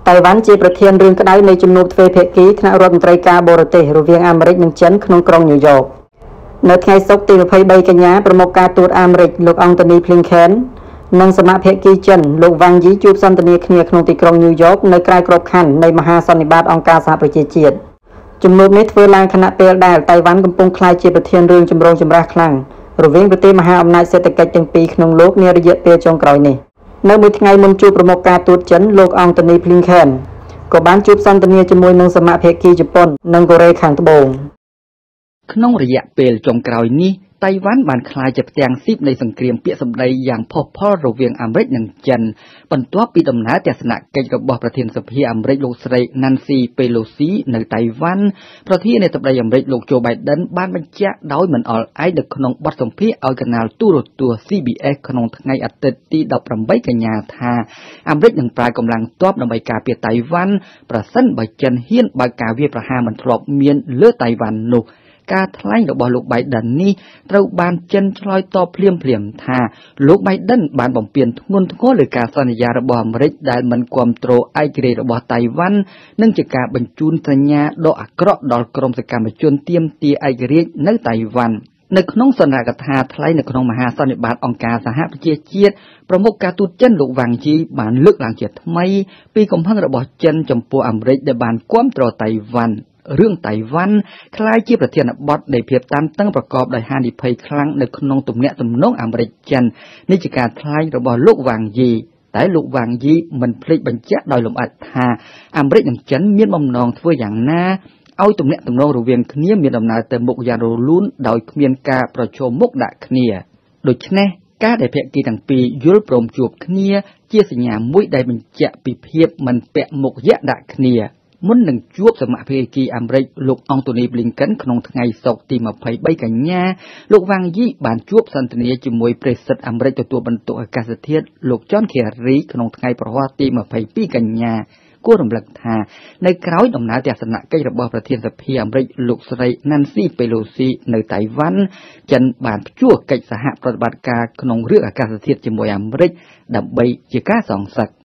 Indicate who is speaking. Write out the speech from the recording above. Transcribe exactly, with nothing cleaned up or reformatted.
Speaker 1: ไต้หวันជាប្រធានរឿងក្តៅនៃជំនួបទ្វេភាគីថ្នាក់រដ្ឋមន្ត្រីការបរទេសរវាងអាមេរិកនិងចិនក្នុងក្រុងញូវយ៉កនៅថ្ងៃសុក្រទីยี่สิบสามកញ្ញាប្រមុខការទូតអាមេរិកលោកអង់តូនីភ្លីងខែននិងសមាភាគីចិនលោកវ៉ាងយីជួបសន្ទនាគ្នាក្នុងទីក្រុងញូវយ៉កនៅក្រៅក្របខ័ណ្ឌនៃមហាសន្និបាតអង្គការសហប្រជាជាតិជំនួបនេះធ្វើឡើងខណៈពេលដែលតៃវ៉ាន់កំពុងក្លាយជាប្រធានរឿងចម្រូងចម្រាសខ្លាំងរវាងប្រទេសមហាអំណាចសេដ្ឋកិច្ចទាំងពីរក្នុងលោកនារយៈពេលចុងក្រោយនេះនៅមួយថ្ងៃមុនជួបប្រមុខការទូតចិនលោកអង់តូនីភ្លីងខែនក៏បានជួបសន្ទនាជាមួយនឹងសមាភាគីជប៉ុននិងកូរ៉េខាងត្បូង
Speaker 2: ក្នុងរយៈពេលចុងក្រោយនេះតៃវ៉ាន់បានក្លាយជាផ្ទាំងស៊ីបនៃសង្គ្រាមពាក្យសម្ដីយ៉ាងផុសផុលរវាងអាមេរិកនិងចិនបន្ទាប់ពីដំណើរទស្សនកិច្ចរបស់ប្រធានសភាអាមេរិកលោកស្រី Nancy Pelosi នៅតៃវ៉ាន់ប្រធានាធិបតីអាមេរិកលោក Joe Biden បានបញ្ជាក់ដោយមិនអល់ឯកនៅក្នុងបទសម្ភាសន៍ឲ្យកាណាលទូរទស្សន៍ C B S ក្នុងថ្ងៃអាទិត្យទីដប់ប្រាំបីកញ្ញាថាអាមេរិកនឹងប្រើកម្លាំងទ័ពដើម្បីការពារតៃវ៉ាន់ប្រសិនបើចិនហ៊ានបើកការវាយប្រហារមិនធ្លាប់មានលើតៃវ៉ាន់នោះការថ្លែងរបស់លោក Biden នេះត្រូវបានចិនឆ្លើយតបភ្លាមៗថាលោក Biden បានបំពានធ្ងន់ធ្ងរលើការសន្យារបស់អាមេរិកដែលមិនគាំទ្រឯករាជ្យរបស់តៃវ៉ាន់និងជាការបញ្ជូនសញ្ញាដ៏អាក្រក់ដល់ក្រុមសកម្មជនទាមទារឯករាជ្យនៅតៃវ៉ាន់នៅក្នុងសន្និសីទថ្លែងនៅក្នុងមហាសន្និបាតអង្គការសហប្រជាជាតិប្រមុខការទូតចិនលោកវ៉ាងជីបានលើកឡើងជាថ្មីពីកំហឹងរបស់ចិនចំពោះអាមេរិកដែលបានគាំទ្រតៃវ៉ាន់រឿងតៃវ៉ាន់ក្លាយជាប្រធានបទនៃភាពតានតឹងប្រកបដោយហានិភ័យខ្លាំងនៅក្នុងទំនាក់ទំនងអាមេរិកចិននេះជាការថ្លែងរបស់លោកវ៉ាងយីតែលោកវ៉ាងយីមិនភ្លេចបញ្ជាក់ដោយលម្អិតថាអាមេរិកនិងចិនមានបំណងធ្វើយ៉ាងណាឲ្យទំនាក់ទំនងរវាងគ្នាមានដំណើរទៅមុខយ៉ាងរលូនដោយគ្មានការប្រឈមមុខដាក់គ្នាដូច្នេះការដែលភាគីទាំងពីរយល់ព្រមជួបគ្នាជាសញ្ញាមួយដែលបញ្ជាក់ពីភាពមិនពាក់មុខយៈដាក់គ្នាមុននឹងជួបសមាភាគីអាមេរិកលោកអង់តូនី Blinken ក្នុងថ្ងៃសុក្រទីยี่สิบสามកញ្ញាលោកវ៉ាងយីបានជួបសន្ទនាជាមួយប្រេសិតអាមេរិកទទួលបន្ទុកអាកាសធាតុលោក John Kerry ក្នុងថ្ងៃប្រហ័សទីยี่สิบสองកញ្ញាគួររំលឹកថានៅក្រៅដំណើរទស្សនកិច្ចរបស់ប្រធានសភាអាមេរិកលោកស្រី Nancy Pelosi នៅតៃវ៉ាន់ចិនបានព្យួរកិច្ចសហប្រតិបត្តិការក្នុងរឿងអាកាសធាតុជាមួយអាមេរិកដើម្បីជាការសងសឹក